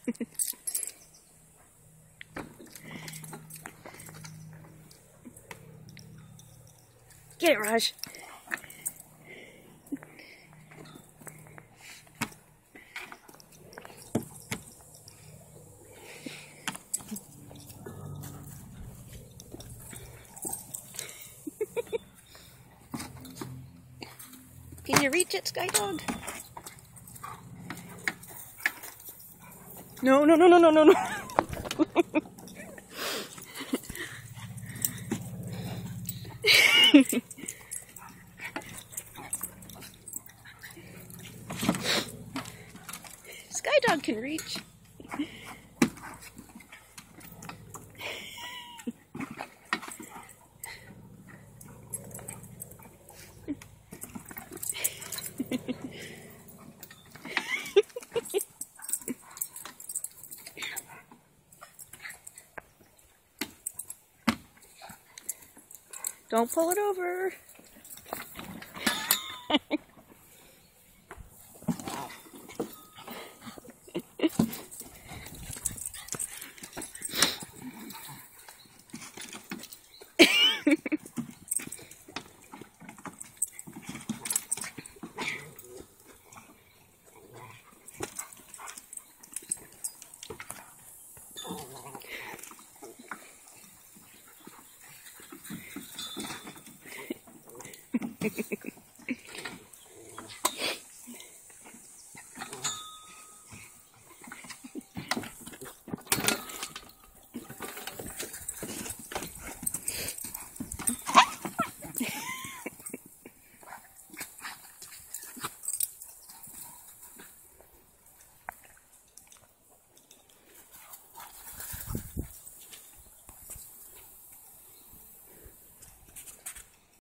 Get it, Raj. Can you reach it, Sky Dog? No, no, no, no, no, no, no. Sky Dog can reach. Don't pull it over.